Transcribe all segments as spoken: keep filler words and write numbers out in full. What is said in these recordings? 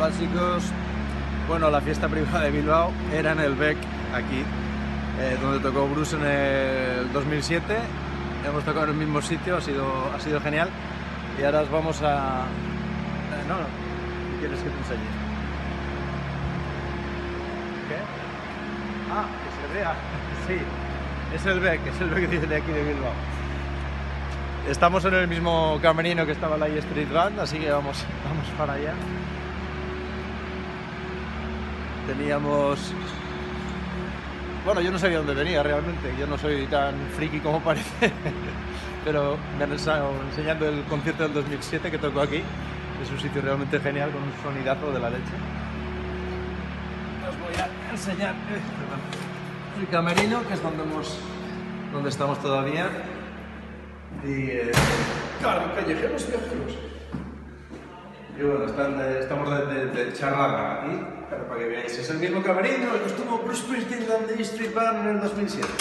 Hola chicos, bueno, la fiesta privada de Bilbao era en el B E C, aquí, eh, donde tocó Bruce en el dos mil siete. Hemos tocado en el mismo sitio, ha sido, ha sido genial. Y ahora os vamos a... Eh, no, no, ¿qué quieres que te enseñe? ¿Qué? Ah, que se vea, sí, es el B E C, es el B E C de aquí de Bilbao. Estamos en el mismo camerino que estaba la E Street Band, así que vamos, vamos para allá. Teníamos... Bueno, yo no sabía dónde venía realmente, yo no soy tan friki como parece, pero me han estado enseñando el concierto del dos mil siete que tocó aquí. Es un sitio realmente genial, con un sonidazo de la leche. Os voy a enseñar eh, el camerino, que es donde, hemos, donde estamos todavía. Y eh, claro, callejeros viajeros. Y bueno, están, eh, estamos de, de, de charrada aquí, pero para que veáis. Es el mismo camerino, el que estuvo Bruce Springsteen en The Street Band en el dos mil siete.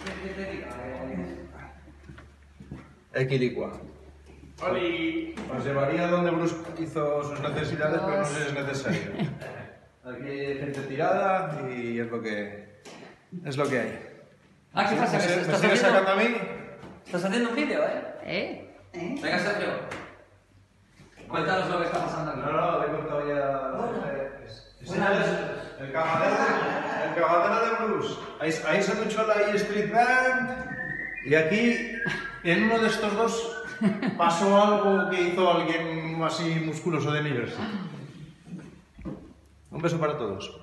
Equilicua. Os llevaría donde Bruce hizo sus necesidades, pero no sé si es necesario. Aquí hay gente tirada y es lo que, es lo que hay. Ah, ¿qué pasa? ¿Me, ¿Me me estás sigues haciendo... sacando a mí? ¿Estás haciendo un vídeo, eh? ¿Eh? ¿Eh? Venga, Sergio. Cuéntanos lo que está pasando aquí. No, no, le he contado ya. Bueno. Eh, es- es- El cagadero, el cagadero de Bruce. Ahí, ahí se duchó la E Street Band. Y aquí, en uno de estos dos, pasó algo que hizo alguien así musculoso de mi versión. Un beso para todos.